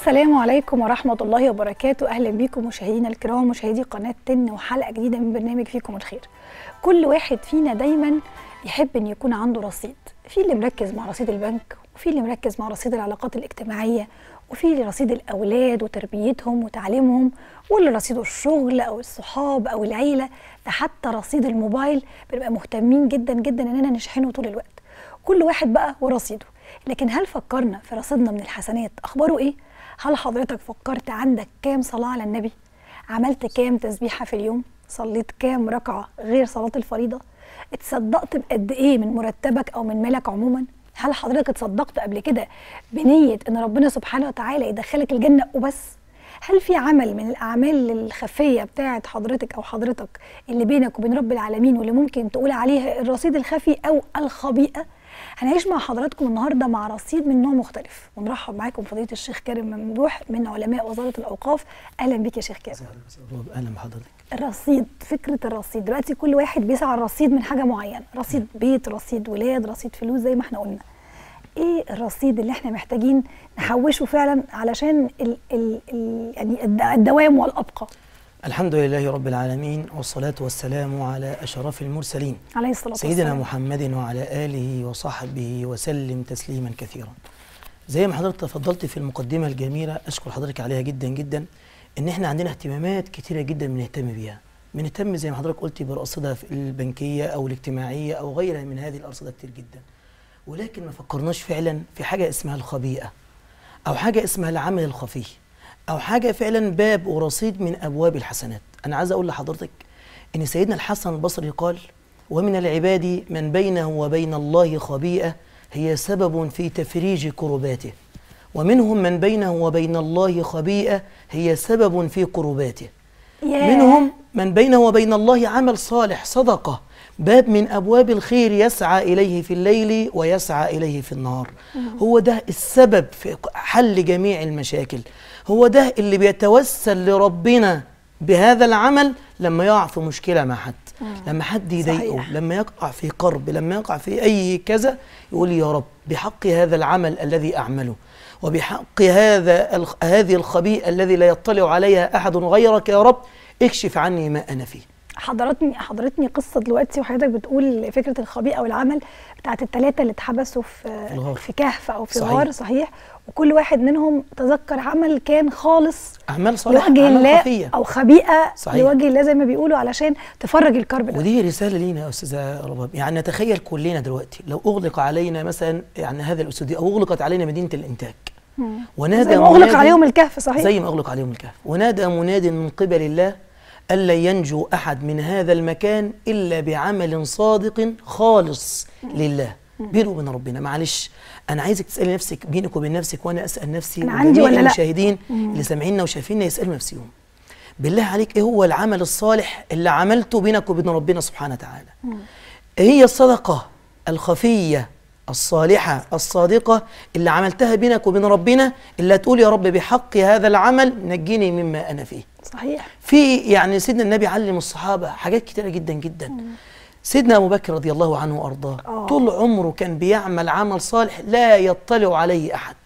السلام عليكم ورحمة الله وبركاته. أهلا بكم مشاهدينا الكرام، مشاهدي قناة تن، وحلقة جديدة من برنامج فيكم الخير. كل واحد فينا دايما يحب أن يكون عنده رصيد، في اللي مركز مع رصيد البنك، وفي اللي مركز مع رصيد العلاقات الاجتماعية، وفي اللي رصيد الأولاد وتربيتهم وتعليمهم، واللي رصيده الشغل أو الصحاب أو العيلة، ده حتى رصيد الموبايل بنبقى مهتمين جدا جدا أننا نشحنه طول الوقت. كل واحد بقى ورصيده، لكن هل فكرنا في رصيدنا من الحسنات أخباره إيه؟ هل حضرتك فكرت عندك كام صلاة على النبي؟ عملت كام تسبيحة في اليوم؟ صليت كام ركعة غير صلاة الفريضة؟ اتصدقت بقد إيه من مرتبك أو من مالك عموما؟ هل حضرتك اتصدقت قبل كده بنية إن ربنا سبحانه وتعالى يدخلك الجنة وبس؟ هل في عمل من الأعمال الخفية بتاعت حضرتك أو حضرتك اللي بينك وبين رب العالمين واللي ممكن تقول عليها الرصيد الخفي أو الخبيئة؟ هنعيش مع حضراتكم النهارده مع رصيد من نوع مختلف، ونرحب معاكم فضيله الشيخ كريم ممدوح من علماء وزاره الاوقاف. اهلا بك يا شيخ كريم. اهلا بحضرتك. الرصيد، فكره الرصيد دلوقتي كل واحد بيسعى الرصيد من حاجه معينه، رصيد بيت، رصيد ولاد، رصيد فلوس زي ما احنا قلنا. ايه الرصيد اللي احنا محتاجين نحوشه فعلا علشان يعني الدوام والابقى؟ الحمد لله رب العالمين، والصلاة والسلام على أشرف المرسلين عليه الصلاة والسلام، سيدنا محمد وعلى آله وصحبه وسلم تسليما كثيرا. زي ما حضرتك تفضلت في المقدمة الجميلة، أشكر حضرتك عليها جدا جدا، إن إحنا عندنا اهتمامات كثيرة جدا بنهتم بيها. بنهتم زي ما حضرتك قلتي برصيدها في البنكية أو الاجتماعية أو غيرها من هذه الأرصدة كتير جدا، ولكن ما فكرناش فعلا في حاجة اسمها الخبيئة، أو حاجة اسمها العمل الخفي، أو حاجة فعلا باب ورصيد من أبواب الحسنات. أنا عايز أقول لحضرتك إن سيدنا الحسن البصري قال: ومن العباد من بينه وبين الله خبيئة هي سبب في تفريج كرباته، ومنهم من بينه وبين الله خبيئة هي سبب في كرباته. منهم من بينه وبين الله عمل صالح، صدقة، باب من أبواب الخير يسعى إليه في الليل ويسعى إليه في النهار. هو ده السبب في حل جميع المشاكل، هو ده اللي بيتوسل لربنا بهذا العمل لما يقع في مشكلة مع حد، لما حد يضايقه، لما يقع في كرب، لما يقع في أي كذا، يقول: يا رب بحق هذا العمل الذي أعمله، وبحق هذه الخبيئة الذي لا يطلع عليها أحد غيرك، يا رب اكشف عني ما أنا فيه. حضرتني قصه دلوقتي وحضرتك بتقول فكره الخبيئه والعمل بتاعت الثلاثه اللي اتحبسوا في كهف او في غار، صحيح، وكل واحد منهم تذكر عمل كان خالص، اعمال صالحه لوجه الله خفية، او خبيئه صحيح، لوجه الله زي ما بيقولوا، علشان تفرج الكرب ده. ودي رساله لينا يا استاذه رباب. يعني نتخيل كلنا دلوقتي لو اغلق علينا مثلا يعني هذا الاستوديو، او اغلقت علينا مدينه الانتاج، ونادى زي ما اغلق عليهم الكهف، صحيح، زي ما اغلق عليهم الكهف، ونادى مناد من قبل الله: ألا ينجو أحد من هذا المكان إلا بعمل صادق خالص لله بينه وبين ربنا. معلش، أنا عايزك تسألي نفسك بينك وبين نفسك، وأنا أسأل نفسي، أنا عندي ولا لا؟ المشاهدين اللي سامعيننا وشايفيننا يسألوا نفسهم: بالله عليك إيه هو العمل الصالح اللي عملته بينك وبين ربنا سبحانه وتعالى؟ هي الصدقة الخفية الصالحة الصادقة اللي عملتها بينك وبين ربنا، اللي هتقول: يا رب بحق هذا العمل نجيني مما أنا فيه. صحيح. في يعني سيدنا النبي علم الصحابة حاجات كتيرة جدا جدا. سيدنا أبو بكر رضي الله عنه وأرضاه طول عمره كان بيعمل عمل صالح لا يطلع عليه أحد.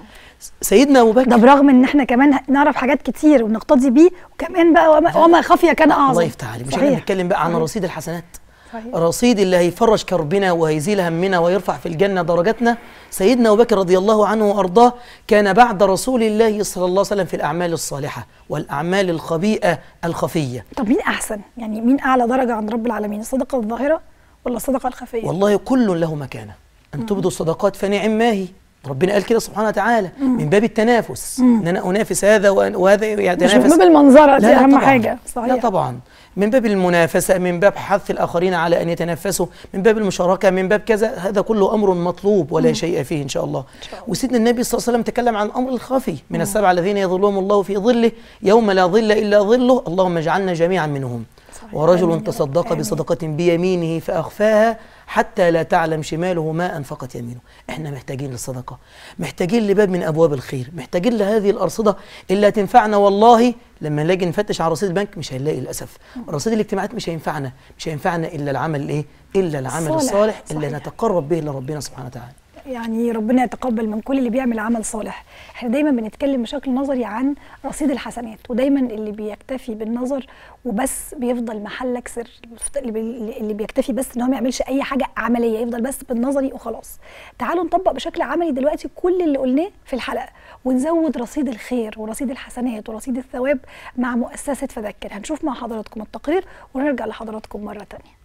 سيدنا أبو بكر ده برغم إن احنا كمان نعرف حاجات كتير ونقتدي بيه، وكمان بقى وما خفي كان أعظم. الله يفتح عليك. مش احنا بنتكلم بقى عن رصيد الحسنات، صحيح، رصيد اللي هيفرج كربنا وهيزيل همنا ويرفع في الجنة درجاتنا. سيدنا أبو بكر رضي الله عنه وأرضاه كان بعد رسول الله صلى الله عليه وسلم في الأعمال الصالحة والأعمال الخبيئة الخفية. طب مين أحسن؟ يعني مين أعلى درجة عند رب العالمين، الصدقة الظاهرة ولا الصدقة الخفية؟ والله كل له مكانة. أن تبدوا الصدقات فنعم ما هي، ربنا قال كده سبحانه وتعالى، من باب التنافس، ان انا انافس هذا وهذا يتنافس، مش من باب المنظره، دي اهم حاجه. صحيح، لا طبعا، من باب المنافسه، من باب حث الاخرين على ان يتنافسوا، من باب المشاركه، من باب كذا. هذا كله امر مطلوب ولا شيء فيه ان شاء الله. وسيدنا النبي صلى الله عليه وسلم تكلم عن الامر الخفي: من السبعه الذين يظلهم الله في ظله يوم لا ظل الا ظله، اللهم اجعلنا جميعا منهم. ورجل تصدق بصدقه بيمينه فاخفاها حتى لا تعلم شماله ما أنفقت يمينه. احنا محتاجين للصدقة، محتاجين لباب من أبواب الخير، محتاجين لهذه الأرصدة اللي هتنفعنا. والله لما نلاقي نفتش على رصيد البنك مش هنلاقي للأسف، رصيد الاجتماعات مش هينفعنا إلا العمل إيه؟ إلا العمل الصالح اللي نتقرب به لربنا سبحانه وتعالى. يعني ربنا يتقبل من كل اللي بيعمل عمل صالح. احنا دايما بنتكلم بشكل نظري عن رصيد الحسنات، ودايما اللي بيكتفي بالنظر وبس بيفضل محلك سر، اللي بيكتفي بس ان هو ما يعملش اي حاجه عمليه، يفضل بس بالنظري وخلاص. تعالوا نطبق بشكل عملي دلوقتي كل اللي قلناه في الحلقه، ونزود رصيد الخير ورصيد الحسنات ورصيد الثواب مع مؤسسه فذكر. هنشوف مع حضراتكم التقرير ونرجع لحضراتكم مره ثانيه.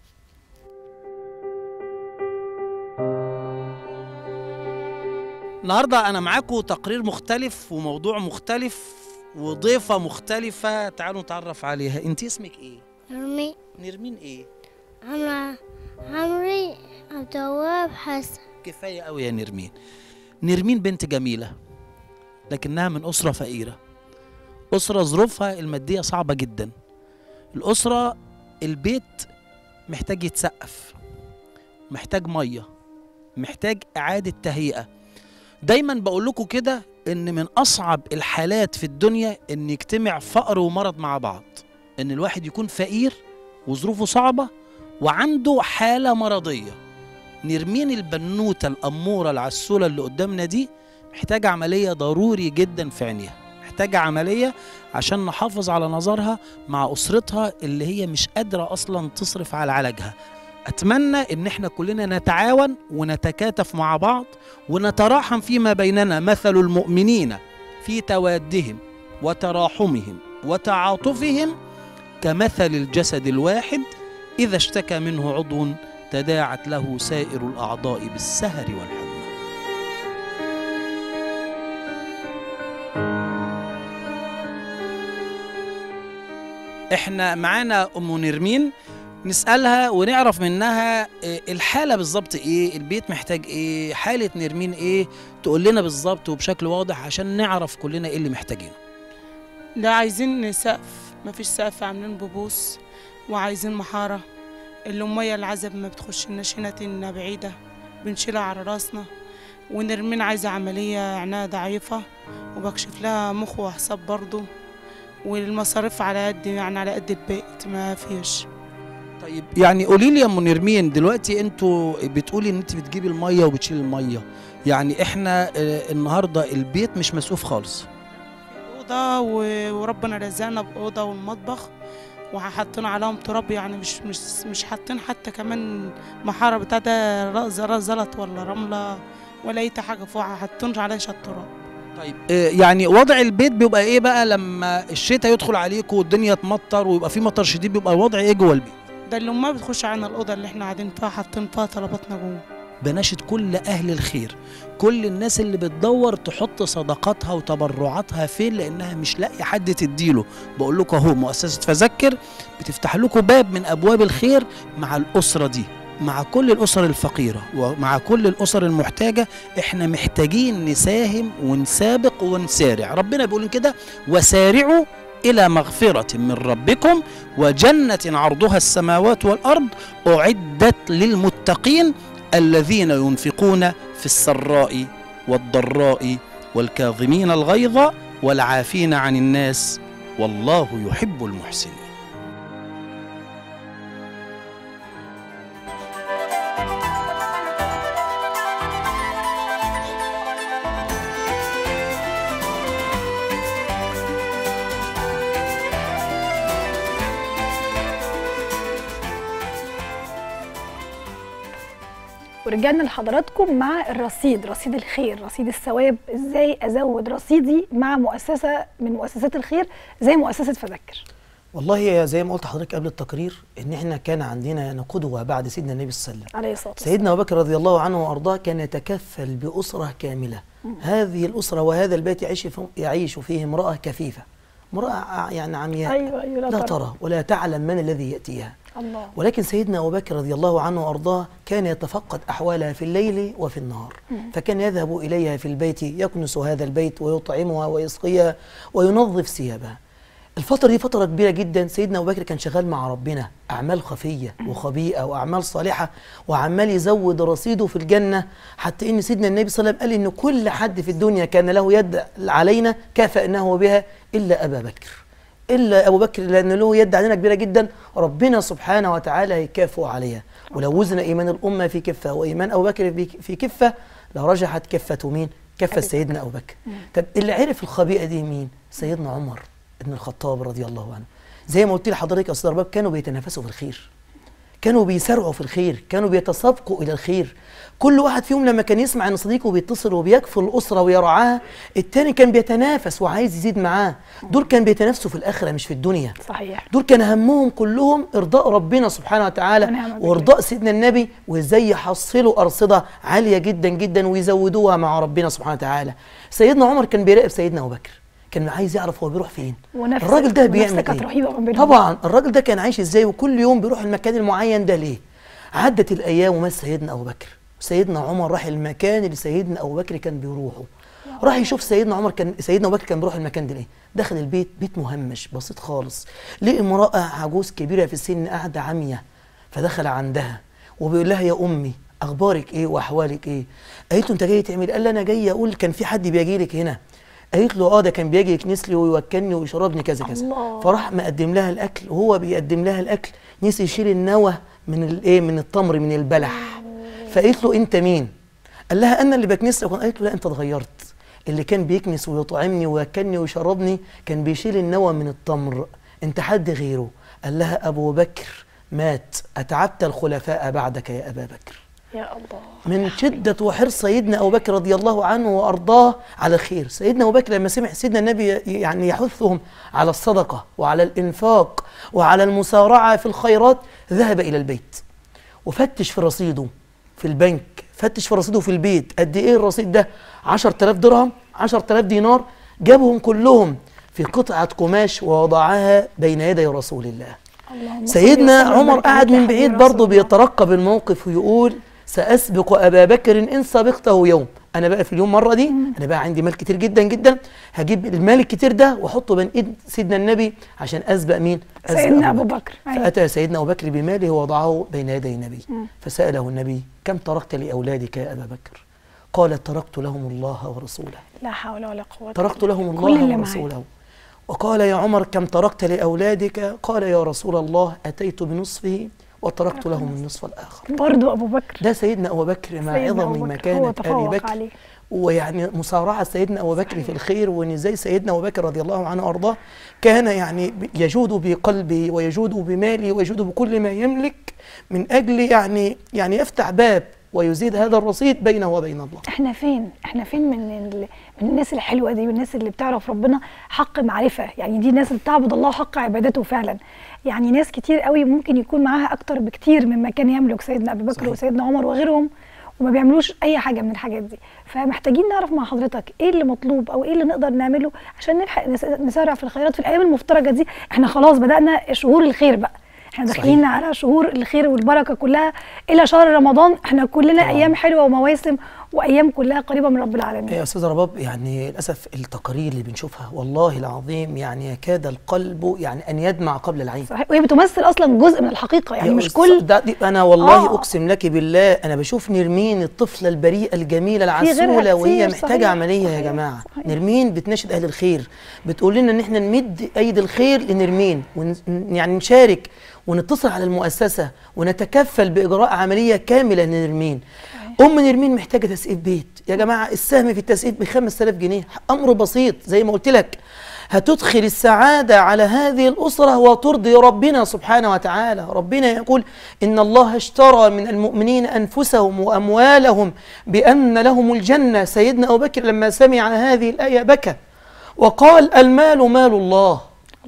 النهارده انا معاكم تقرير مختلف وموضوع مختلف وضيفه مختلفه. تعالوا نتعرف عليها. انت اسمك ايه؟ نرمين. نرمين ايه؟ عمري عبد التواب حسن. كفايه قوي يا نرمين. نرمين بنت جميله لكنها من اسره فقيره، اسره ظروفها الماديه صعبه جدا. الاسره البيت محتاج يتسقف، محتاج ميه، محتاج اعاده تهيئه. دايما بقول لكم كده ان من اصعب الحالات في الدنيا ان يجتمع فقر ومرض مع بعض، ان الواحد يكون فقير وظروفه صعبة وعنده حالة مرضية. نرمين البنوتة الأمورة العسولة اللي قدامنا دي محتاجة عملية ضروري جدا في عينيها، محتاجة عملية عشان نحافظ على نظرها مع أسرتها اللي هي مش قادرة أصلا تصرف على علاجها. أتمنى إن احنا كلنا نتعاون ونتكاتف مع بعض ونتراحم فيما بيننا. مثل المؤمنين في توادهم وتراحمهم وتعاطفهم كمثل الجسد الواحد إذا اشتكى منه عضو تداعت له سائر الأعضاء بالسهر والحمى. احنا معانا أم نرمين نسألها ونعرف منها الحالة بالظبط ايه، البيت محتاج ايه، حالة نرمين ايه، تقول لنا بالظبط وبشكل واضح عشان نعرف كلنا ايه اللي محتاجينه. لا، عايزين سقف، مفيش سقف، عاملين بوبوس، وعايزين محارة. المية العزب ما بتخشلناش هنا بعيدة، بنشيلها على راسنا. ونرمين عايزة عملية، عينها ضعيفة وبكشف لها مخ وأعصاب برضو، والمصاريف على قد على قد البيت ما فيش. طيب يعني قولي لي يا ام نرمين، دلوقتي انتوا بتقولي ان انت بتجيبي الميه وبتشيل الميه، يعني احنا النهارده البيت مش مسقوف خالص. اوضه وربنا رزقنا باوضه والمطبخ وحاطين عليهم تراب، يعني مش حاطين حتى كمان محاره بتاع ده زلط ولا رمله ولا اي حاجه فوق، حاطين عليها تراب. طيب يعني وضع البيت بيبقى ايه بقى لما الشتاء يدخل عليكم والدنيا تمطر ويبقى في مطر شديد؟ بيبقى الوضع ايه جوه البيت؟ ده اللي ما بتخش عنا الاوضه اللي احنا قاعدين فيها، حاطين فيها طلباتنا جوه. بناشد كل اهل الخير، كل الناس اللي بتدور تحط صدقاتها وتبرعاتها فين لانها مش لاقي حد تديله. بقول لكم اهو مؤسسه فذكر بتفتح لكم باب من ابواب الخير مع الاسره دي، مع كل الاسر الفقيره ومع كل الاسر المحتاجه. احنا محتاجين نساهم ونسابق ونسارع. ربنا بيقول كده: وسارعوا إلى مغفرة من ربكم وجنة عرضها السماوات والأرض أعدت للمتقين الذين ينفقون في السراء والضراء والكاظمين الغيظ والعافين عن الناس والله يحب المحسنين. ورجعنا لحضراتكم مع الرصيد، رصيد الخير، رصيد الثواب. ازاي ازود رصيدي مع مؤسسه من مؤسسات الخير زي مؤسسه فذكر؟ والله زي ما قلت لحضرتك قبل التقرير ان احنا كان عندنا قدوه بعد سيدنا النبي صلى الله عليه وسلم عليه الصلاه والسلام. سيدنا ابو بكر رضي الله عنه وارضاه كان يتكفل باسره كامله. هذه الاسره وهذا البيت يعيش فيه امراه كفيفه، امراه يعني عمياء. أيوة لا ترى ولا تعلم من الذي ياتيها. الله. ولكن سيدنا أبو بكر رضي الله عنه وأرضاه كان يتفقد أحوالها في الليل وفي النهار. فكان يذهب إليها في البيت، يكنس هذا البيت ويطعمها ويسقيها وينظف ثيابها. الفترة دي فترة كبيرة جدا. سيدنا أبو بكر كان شغال مع ربنا أعمال خفية وخبيئة وأعمال صالحة، وعمال يزود رصيده في الجنة، حتى إن سيدنا النبي صلى الله عليه وسلم قال إن كل حد في الدنيا كان له يد علينا كافأناه بها إلا أبا بكر، إلا أبو بكر، لأن له يد علينا كبيرة جدا ربنا سبحانه وتعالى هيكافئ عليها. ولو وزن إيمان الأمة في كفة وإيمان أبو بكر في كفة لرجحت كفة مين؟ كفة سيدنا أبو بكر. طب اللي عرف الخبيئة دي مين؟ سيدنا عمر بن الخطاب رضي الله عنه. زي ما قلت لحضرتك يا أستاذ رباب، كانوا بيتنافسوا في الخير، كانوا بيسارعوا في الخير، كانوا بيتسابقوا إلى الخير. كل واحد فيهم لما كان يسمع ان صديقه بيتصل وبيكفل الاسره ويرعاها، التاني كان بيتنافس وعايز يزيد معاه. دول كان بيتنافسوا في الاخره مش في الدنيا. صحيح. دول كان همهم كلهم ارضاء ربنا سبحانه وتعالى وارضاء سيدنا النبي، وازاي يحصلوا ارصده عاليه جدا جدا ويزودوها مع ربنا سبحانه وتعالى. سيدنا عمر كان بيراقب سيدنا ابو بكر، كان عايز يعرف هو بيروح فين، الراجل ده بيعمل ايه. طبعا الراجل ده كان عايش ازاي وكل يوم بيروح المكان المعين ده ليه. عدت الايام ومات سيدنا ابو بكر، سيدنا عمر راح المكان اللي سيدنا ابو بكر كان بيروحه. راح يشوف سيدنا ابو بكر كان بيروح المكان ده ليه. دخل البيت، بيت مهمش بسيط خالص، لقى امراه عجوز كبيره في السن قاعده عمية، فدخل عندها وبيقول لها يا امي اخبارك ايه واحوالك ايه؟ قالت له انت جاي تعمل؟ قال لي انا جاي اقول كان في حد بيجي لك هنا. قالت له ده كان بيجي يكنس لي ويوكلني ويشربني كذا كذا. فراح مقدم لها الاكل، وهو بيقدم لها الاكل نسي يشيل النوى من التمر من البلح. فقالت له انت مين؟ قال لها انا اللي بكنس لك. قالت له لا انت اتغيرت، اللي كان بيكنس ويطعمني وياكلني ويشربني كان بيشيل النوى من التمر، انت حد غيره. قال لها ابو بكر مات، اتعبت الخلفاء بعدك يا ابا بكر. يا الله، من شدة وحرص سيدنا أبو بكر رضي الله عنه وأرضاه على الخير. سيدنا أبو بكر لما سمع سيدنا النبي يعني يحثهم على الصدقة وعلى الإنفاق وعلى المسارعة في الخيرات، ذهب إلى البيت وفتش في رصيده في البنك، فتش في رصيده في البيت. قد إيه الرصيد ده؟ 10,000 درهم، 10,000 دينار. جابهم كلهم في قطعة قماش ووضعها بين يدي رسول الله. سيدنا عمر قعد من بعيد برضه بيترقب الموقف ويقول سأسبق أبا بكر إن سبقته يوم. أنا بقى في اليوم مرة دي أنا بقى عندي مال كتير جدا جدا، هجيب المال الكتير ده وأحطه بين إيد سيدنا النبي عشان أسبق مين؟ سيدنا أبو بكر. فأتى سيدنا أبو بكر بماله ووضعه بين يدي النبي. فسأله النبي كم تركت لأولادك يا أبا بكر؟ قال تركت لهم الله ورسوله. لا حول ولا قوة. تركت لهم الله ورسوله. وقال يا عمر كم تركت لأولادك؟ قال يا رسول الله أتيت بنصفه وتركت لهم النصف الآخر. برضو أبو بكر. ده سيدنا أبو بكر مع عظم مكانة أبي بكر عليه. ويعني مصارعة سيدنا أبو بكر في الخير، وإن زي سيدنا أبو بكر رضي الله عنه وأرضاه كان يعني يجود بقلبه ويجود بماله ويجود بكل ما يملك من أجل يعني يفتح باب ويزيد هذا الرصيد بينه وبين الله. احنا فين من الناس الحلوه دي والناس اللي بتعرف ربنا حق معرفه، يعني دي الناس اللي بتعبد الله حق عبادته فعلا. يعني ناس كتير قوي ممكن يكون معاها اكتر بكتير مما كان يملك سيدنا ابي بكر وسيدنا عمر وغيرهم، وما بيعملوش اي حاجه من الحاجات دي. فمحتاجين نعرف مع حضرتك ايه اللي مطلوب او ايه اللي نقدر نعمله عشان نلحق نسارع في الخيرات في الايام المفترجه دي. احنا خلاص بدانا شهور الخير بقى، احنا داخلين على شهور الخير والبركه كلها الى شهر رمضان. احنا كلنا ايام حلوه ومواسم وايام كلها قريبه من رب العالمين. يا استاذ رباب، يعني للاسف التقارير اللي بنشوفها والله العظيم يعني يكاد القلب يعني ان يدمع قبل العين. صحيح، وهي بتمثل اصلا جزء من الحقيقه، يعني مش كل انا والله اقسم لك بالله انا بشوف نرمين الطفله البريئه الجميله العسوله وهي محتاجه عمليه. يا جماعه نرمين بتناشد اهل الخير، بتقول لنا ان احنا نمد ايدي الخير لنرمين يعني نشارك ونتصل على المؤسسه ونتكفل باجراء عمليه كامله لنرمين. نرمين محتاجه تسقيف بيت يا جماعه، السهم في التسقيف ب 5000 جنيه، امر بسيط زي ما قلت لك، هتدخل السعاده على هذه الاسره وترضي ربنا سبحانه وتعالى. ربنا يقول ان الله اشترى من المؤمنين انفسهم واموالهم بان لهم الجنه. سيدنا ابو بكر لما سمع هذه الايه بكى وقال المال مال الله.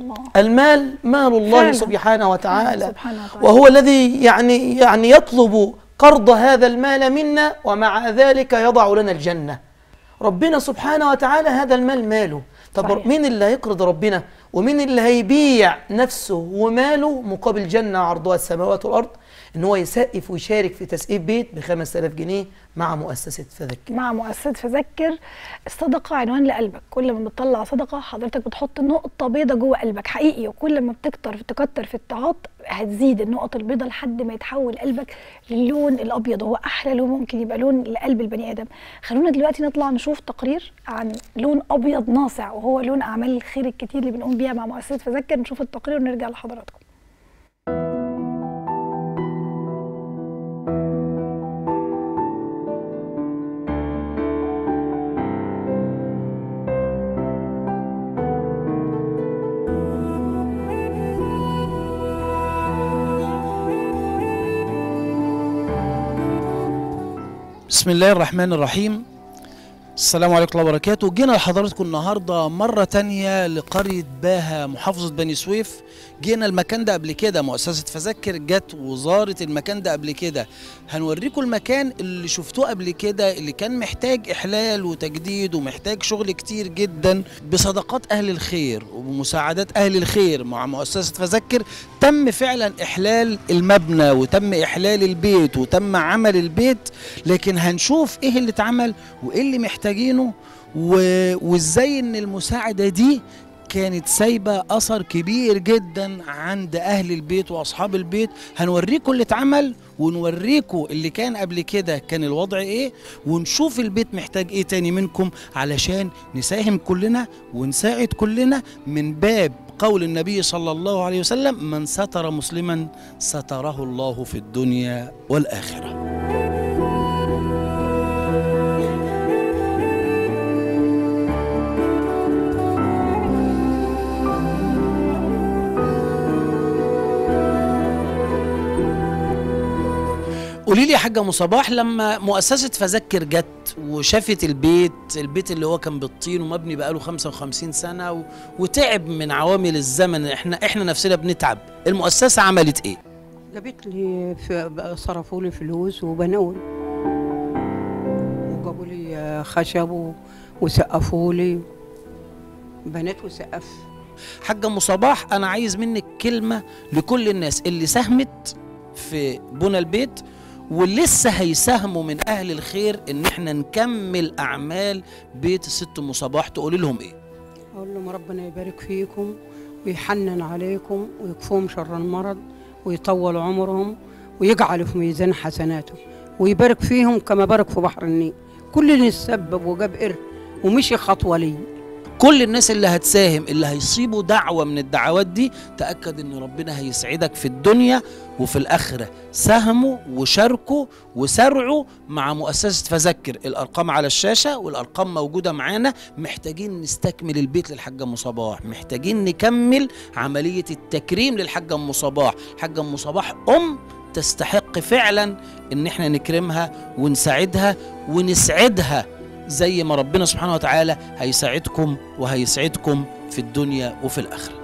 المال مال الله سبحانه وتعالى، وهو الذي يعني يطلب قرض هذا المال منا ومع ذلك يضع لنا الجنة. ربنا سبحانه وتعالى هذا المال ماله. طب صحيح. مين اللي هيقرض ربنا ومين اللي هيبيع نفسه وماله مقابل جنة عرضها السماوات والأرض؟ ان هو يسقف ويشارك في تسقيف بيت ب 5000 جنيه مع مؤسسة فذكر. مع مؤسسة فذكر. الصدقة عنوان لقلبك، كل ما بتطلع صدقة حضرتك بتحط نقطة بيضة جوه قلبك حقيقي، وكل ما تكتر في الطاعات هتزيد النقط البيضة لحد ما يتحول قلبك للون الأبيض، وهو أحلى لون ممكن يبقى لون لقلب البني آدم. خلونا دلوقتي نطلع نشوف تقرير عن لون أبيض ناصع وهو لون أعمال الخير الكتير اللي بنقوم بيها مع مؤسسة فذكر. نشوف التقرير ونرجع لحضراتكم. بسم الله الرحمن الرحيم. السلام عليكم ورحمة الله وبركاته. جينا لحضراتكم النهارده مرة تانية لقرية باها محافظة بني سويف. جينا المكان ده قبل كده، مؤسسة فذكر جت وزارة المكان ده قبل كده. هنوريكم المكان اللي شفتوه قبل كده، اللي كان محتاج إحلال وتجديد ومحتاج شغل كتير جدا. بصدقات أهل الخير وبمساعدات أهل الخير مع مؤسسة فذكر تم فعلا إحلال المبنى وتم إحلال البيت وتم عمل البيت. لكن هنشوف إيه اللي اتعمل وإيه اللي محتاجينه وإزاي إن المساعدة دي كانت سايبة أثر كبير جدا عند أهل البيت وأصحاب البيت. هنوريكم اللي اتعمل ونوريكم اللي كان قبل كده كان الوضع إيه، ونشوف البيت محتاج إيه تاني منكم علشان نساهم كلنا ونساعد كلنا، من باب قول النبي صلى الله عليه وسلم: من ستر مسلما ستره الله في الدنيا والآخرة. قولي لي يا حاجة صباح، لما مؤسسة فذكر جت وشافت البيت اللي هو كان بالطين ومبني بقاله 55 سنة وتعب من عوامل الزمن، احنا نفسنا بنتعب، المؤسسة عملت ايه؟ جابت لي صرفوا لي فلوس وبنوا وجابوا لي خشب وسقفوا لي، بنات وسقف. حاجة صباح، أنا عايز منك كلمة لكل الناس اللي ساهمت في بنى البيت ولسه هيساهموا من أهل الخير إن احنا نكمل أعمال بيت الست أم صباح، تقولي لهم إيه؟ أقول لهم ربنا يبارك فيكم ويحنن عليكم ويكفوهم شر المرض ويطول عمرهم ويجعل في ميزان حسناته ويبارك فيهم كما بارك في بحر النيل. كل اللي تسبب وجاب قرد ومشي خطوة لي. كل الناس اللي هتساهم، اللي هيصيبوا دعوة من الدعوات دي، تأكد ان ربنا هيسعدك في الدنيا وفي الآخرة. ساهموا وشاركوا وسارعوا مع مؤسسة فذكر. الأرقام على الشاشة والأرقام موجودة معانا. محتاجين نستكمل البيت للحاجة أم صباح، محتاجين نكمل عملية التكريم للحاجة أم صباح. الحاجة أم صباح تستحق فعلا ان احنا نكرمها ونساعدها ونسعدها زي ما ربنا سبحانه وتعالى هيساعدكم وهيسعدكم في الدنيا وفي الآخرة.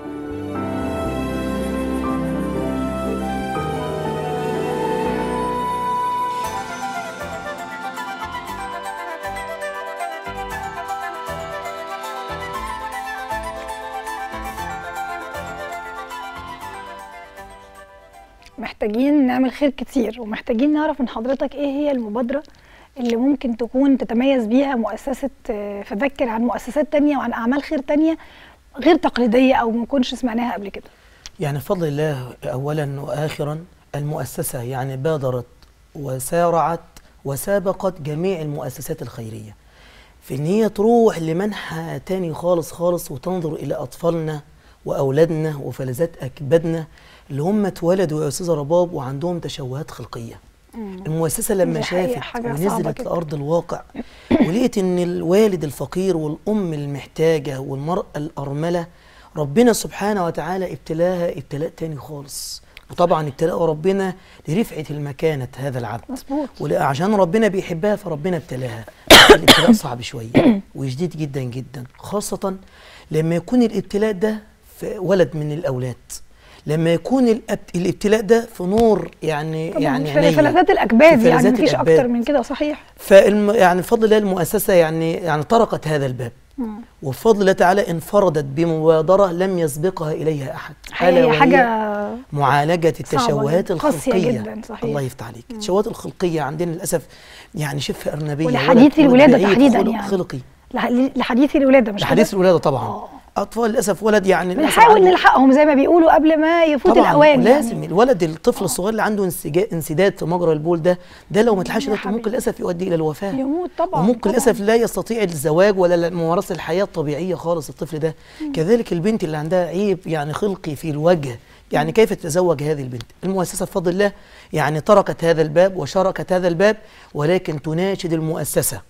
محتاجين نعمل خير كتير، ومحتاجين نعرف من حضرتك ايه هي المبادرة اللي ممكن تكون تتميز بيها مؤسسة فذكر عن مؤسسات تانية وعن أعمال خير تانية غير تقليدية أو ما نكونش سمعناها قبل كده. يعني بفضل الله أولا وآخرا المؤسسة يعني بادرت وسارعت وسابقت جميع المؤسسات الخيرية في إن هي تروح لمنحى تاني خالص خالص وتنظر إلى أطفالنا وأولادنا وفلذات أكبادنا اللي هم اتولدوا يا أستاذة رباب وعندهم تشوهات خلقية. المؤسسة لما شافت ونزلت لأرض الواقع ولقيت إن الوالد الفقير والأم المحتاجة والمرأة الأرملة ربنا سبحانه وتعالى ابتلاها ابتلاء تاني خالص. وطبعا ابتلاء ربنا لرفعة المكانة هذا العبد، مظبوط، وعشان ربنا بيحبها فربنا ابتلاها. الابتلاء صعب شوية وشديد جدا جدا، خاصة لما يكون الابتلاء ده في ولد من الأولاد، لما يكون الابتلاء ده في نور يعني في فلذات الأكباد، يعني مفيش أكتر من كده. صحيح. يعني بفضل الله المؤسسة يعني طرقت هذا الباب، وبفضل الله تعالى انفردت بمبادرة لم يسبقها إليها أحد، هي حاجة معالجة التشوهات الخلقية جدا. صحيح. الله يفتح عليك. التشوهات الخلقية عندنا للأسف يعني شبه أرنبية، ولحديث الولادة تحديدا، يعني خلقي لحديث الولادة، مش لحديث الولادة طبعا. أطفال للأسف ولد يعني بنحاول نلحقهم زي ما بيقولوا قبل ما يفوت الأوان. لازم يعني الولد الطفل الصغير اللي عنده انسداد في مجرى البول ده لو ما اتلحقش ممكن للأسف يؤدي إلى الوفاة، يموت طبعا، وممكن للأسف لا يستطيع الزواج ولا ممارسة الحياة الطبيعية خالص الطفل ده. كذلك البنت اللي عندها عيب يعني خلقي في الوجه، يعني كيف تتزوج هذه البنت؟ المؤسسة بفضل الله يعني طرقت هذا الباب وشاركت هذا الباب، ولكن تناشد المؤسسة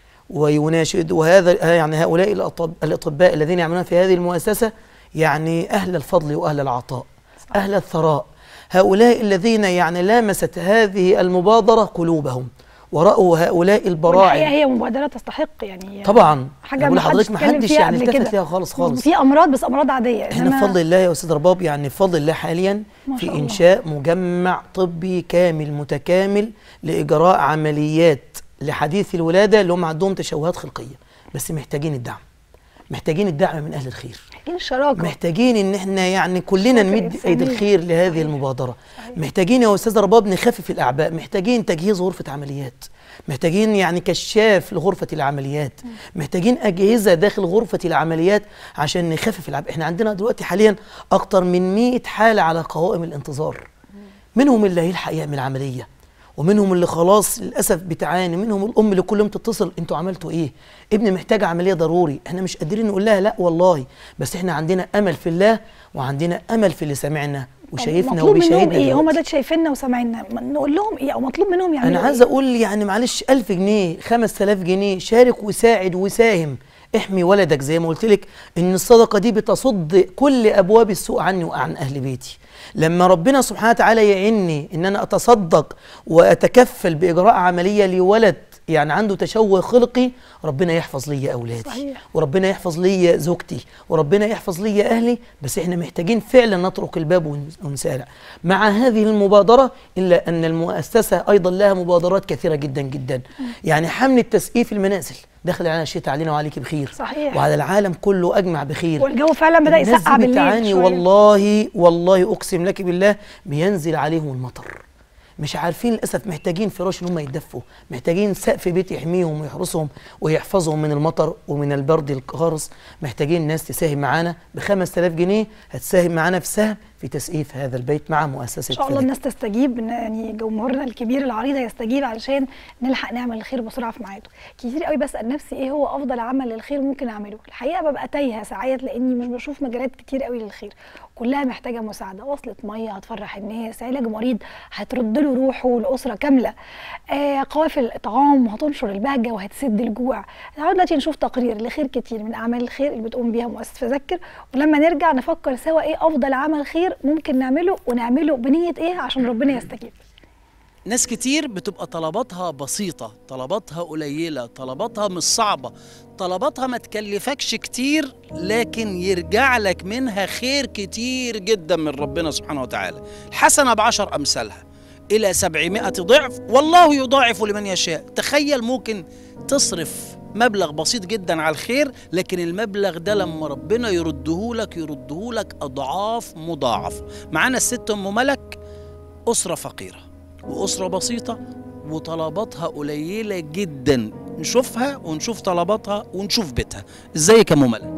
ويناشد وهذا يعني هؤلاء الأطباء الذين يعملون في هذه المؤسسة يعني أهل الفضل وأهل العطاء، أهل الثراء، هؤلاء الذين يعني لامست هذه المبادرة قلوبهم ورأوا هؤلاء البراعم. والحقيقة هي مبادرة تستحق يعني طبعا حاجة بقول لحضرتك ما حدش يعني التفت ليها خالص في أمراض، بس أمراض عادية. احنا بفضل الله يا أستاذ رباب يعني بفضل الله حاليا في إنشاء مجمع طبي كامل متكامل لإجراء عمليات لحديث الولادة اللي هم عندهم تشوهات خلقية، بس محتاجين الدعم، محتاجين الدعم من أهل الخير، محتاجين الشراكة، محتاجين إن احنا يعني كلنا نمد أيدي الخير لهذه المبادرة. محتاجين يا أستاذ رباب نخفف الأعباء، محتاجين تجهيز غرفة عمليات، محتاجين يعني كشاف لغرفة العمليات، محتاجين أجهزة داخل غرفة العمليات عشان نخفف الأعباء. احنا عندنا دلوقتي حاليا أكتر من 100 حالة على قوائم الانتظار، منهم اللي هيلحق يعمل عملية، ومنهم اللي خلاص للأسف بتعاني، منهم الأم اللي كل يوم تتصل انتوا عملتوا ايه؟ ابني محتاج عملية ضروري، احنا مش قادرين نقول لها لا والله، بس احنا عندنا أمل في الله وعندنا أمل في اللي سمعنا وشايفنا وبيشاهدنا. ايه هم ده شايفيننا وسامعيننا، نقول لهم ايه او مطلوب منهم يعملوا انا عايز اقول يعني معلش 1000 جنيه 5000 جنيه شارك وساعد وساهم، احمي ولدك زي ما قلت لك ان الصدقه دي بتصد كل ابواب السوء عني وعن اهل بيتي. لما ربنا سبحانه وتعالى يعيني ان انا اتصدق واتكفل باجراء عمليه لولد يعني عنده تشوه خلقي، ربنا يحفظ لي اولادي. صحيح. وربنا يحفظ لي زوجتي وربنا يحفظ لي اهلي، بس احنا محتاجين فعلا نطرق الباب ونسارع مع هذه المبادره. الا ان المؤسسه ايضا لها مبادرات كثيره جدا جدا، يعني حمله تسقيف المنازل داخل علينا الشتاء علينا وعليك بخير. صحيح. وعلى العالم كله اجمع بخير، والجو فعلا بدا يسقع بالليل بتعاني والله اقسم لك بالله بينزل عليهم المطر، مش عارفين للاسف، محتاجين فراش ان هم يتدفوا، محتاجين سقف بيت يحميهم ويحرسهم ويحفظهم من المطر ومن البرد القارس. محتاجين ناس تساهم معانا ب 5000 جنيه، هتساهم معانا في سهم في تسقيف هذا البيت مع مؤسسه. ان شاء الله الناس تستجيب، يعني جمهورنا الكبير العريض يستجيب علشان نلحق نعمل الخير بسرعه في ميعاده. كتير قوي بسال نفسي ايه هو افضل عمل للخير ممكن اعمله؟ الحقيقه ببقى تايهه ساعات لاني مش بشوف مجالات كتير قوي للخير، كلها محتاجه مساعده، وصله ميه هتفرح الناس، علاج مريض هترد له روحه لاسره كامله، قوافل اطعام هتنشر البهجه وهتسد الجوع. تعالوا دلوقتي نشوف تقرير لخير كتير من اعمال الخير اللي بتقوم بيها مؤسسه فذكر، ولما نرجع نفكر سوا ايه افضل عمل خير ممكن نعمله، ونعمله بنيه ايه عشان ربنا يستجيب. ناس كتير بتبقى طلباتها بسيطة، طلباتها قليلة، طلباتها مش صعبة، طلباتها ما تكلفكش كتير، لكن يرجع لك منها خير كتير جدا من ربنا سبحانه وتعالى. الحسنة ب10 أمثالها إلى 700 ضعف، والله يضاعف لمن يشاء. تخيل ممكن تصرف مبلغ بسيط جدا على الخير، لكن المبلغ ده لما ربنا يرده لك أضعاف مضاعفة. معانا الست أم ملك، أسرة فقيرة وأسرة بسيطة وطلباتها قليلة جدا، نشوفها ونشوف طلباتها ونشوف بيتها. ازيك يا أم ملك؟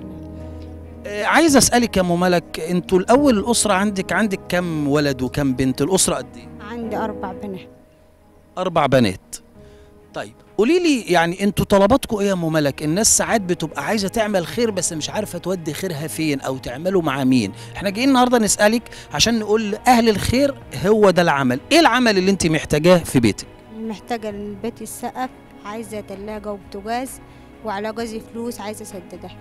عايز أسألك يا أم ملك، انتوا الأول الأسرة عندك كم ولد وكم بنت؟ الأسرة قد ايه؟ عندي 4 بنات. 4 بنات. طيب قولي لي يعني انتوا طلباتكم ايه يا ام ملك؟ الناس ساعات بتبقى عايزه تعمل خير بس مش عارفه تودي خيرها فين او تعمله مع مين. احنا جايين النهارده نسالك عشان نقول لاهل الخير هو ده العمل. ايه العمل اللي انت محتاجاه في بيتك؟ محتاجه البيت السقف، عايزه تلاجه وبوتاجاز، وعلى جوزي فلوس عايزه اسددها.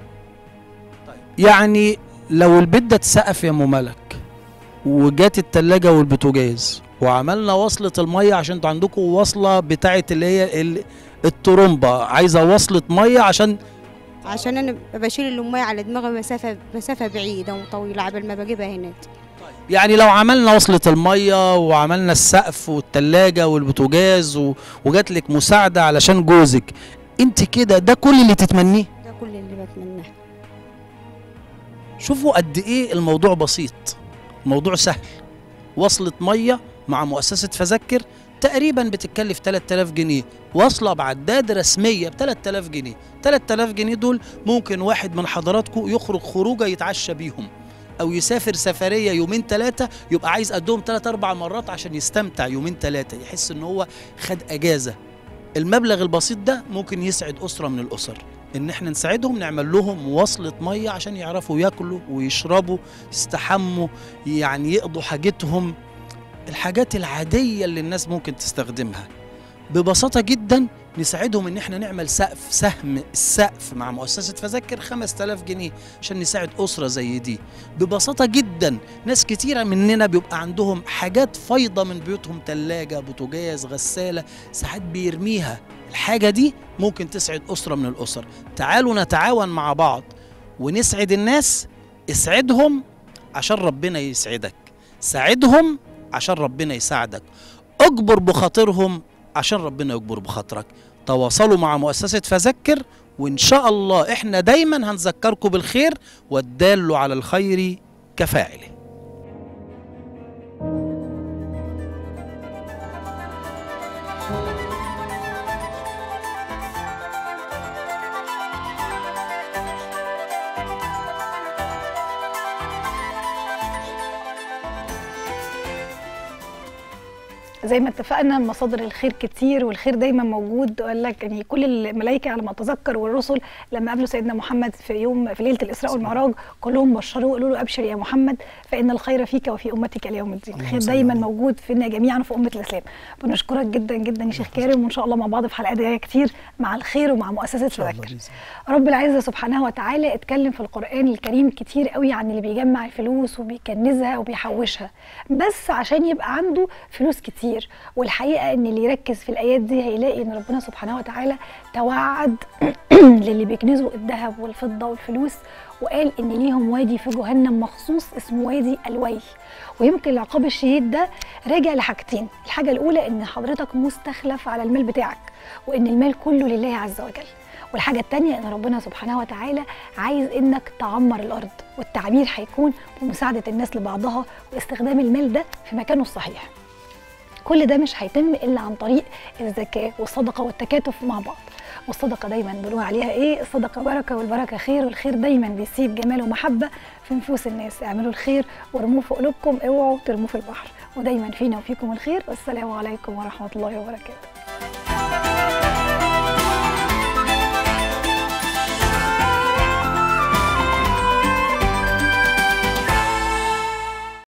طيب يعني لو البيت ده اتسقف يا ام ملك وجات التلاجة والبوتاجاز وعملنا وصلة المية، عشان انتوا عندكم وصلة بتاعة اللي هي الطرمبة، عايزة وصلة مية عشان انا بشيل المية على دماغي مسافة بعيدة وطويلة عبال ما بجيبها هناك. يعني لو عملنا وصلة المية وعملنا السقف والتلاجة والبوتاجاز وجات لك مساعدة علشان جوزك، انت كده ده كل اللي تتمنيه؟ ده كل اللي بتمناه. شوفوا قد ايه الموضوع بسيط، الموضوع سهل. وصلة مية مع مؤسسة فذكر تقريبا بتتكلف 3000 جنيه، وصلة بعداد رسمية ب 3000 جنيه. 3000 جنيه دول ممكن واحد من حضراتكم يخرج خروجه يتعشى بيهم، او يسافر سفرية 2 3 يبقى عايز قدهم 3 4 مرات عشان يستمتع 2 3، يحس ان هو خد اجازة. المبلغ البسيط ده ممكن يسعد أسرة من الأسر، ان احنا نساعدهم، نعمل لهم وصلة مية عشان يعرفوا ياكلوا ويشربوا، يستحموا، يعني يقضوا حاجتهم، الحاجات العادية اللي الناس ممكن تستخدمها ببساطة جدا. نساعدهم ان احنا نعمل سهم السقف مع مؤسسة فذكر 5000 جنيه عشان نساعد أسرة زي دي ببساطة جدا. ناس كتيرة مننا بيبقى عندهم حاجات فايضة من بيوتهم، تلاجة، بوتاجاز، غسالة، ساعات بيرميها. الحاجة دي ممكن تسعد أسرة من الأسر. تعالوا نتعاون مع بعض ونسعد الناس. اسعدهم عشان ربنا يسعدك، ساعدهم عشان ربنا يساعدك، اجبر بخاطرهم عشان ربنا يجبر بخاطرك. تواصلوا مع مؤسسة فذكر وإن شاء الله إحنا دايما هنذكركم بالخير، والدال على الخير كفاعله. زي ما اتفقنا مصادر الخير كتير والخير دايما موجود. قال لك يعني كل الملائكه على ما اتذكر والرسل لما قابلوا سيدنا محمد في ليله الاسراء والمعراج كلهم بشروه وقالوا له ابشر يا محمد فان الخير فيك وفي امتك اليوم الدين. الخير دايما موجود فينا جميعا وفي امه الاسلام. بنشكرك جدا جدا يا شيخ كارم، وان شاء الله مع بعض في حلقات جايه كتير مع الخير ومع مؤسسه فذكر. رب العزه سبحانه وتعالى اتكلم في القران الكريم كتير قوي عن اللي بيجمع الفلوس وبيكنزها وبيحوشها بس عشان يبقى عنده فلوس كتير. والحقيقه ان اللي يركز في الايات دي هيلاقي ان ربنا سبحانه وتعالى توعد للي بيكنزوا الذهب والفضه والفلوس، وقال ان ليهم وادي في جهنم مخصوص اسمه وادي الويل. ويمكن العقاب الشديد ده راجع لحاجتين. الحاجه الاولى ان حضرتك مستخلف على المال بتاعك وان المال كله لله عز وجل. والحاجه الثانيه ان ربنا سبحانه وتعالى عايز انك تعمر الارض، والتعمير هيكون بمساعده الناس لبعضها واستخدام المال ده في مكانه الصحيح. كل ده مش هيتم الا عن طريق الزكاه والصدقه والتكاتف مع بعض. والصدقه دايما بنقول عليها ايه؟ الصدقه بركه والبركه خير، والخير دايما بيسيب جمال ومحبه في نفوس الناس. اعملوا الخير وارموه في قلوبكم، اوعوا ترموه في البحر. ودايما فينا وفيكم الخير. والسلام عليكم ورحمه الله وبركاته.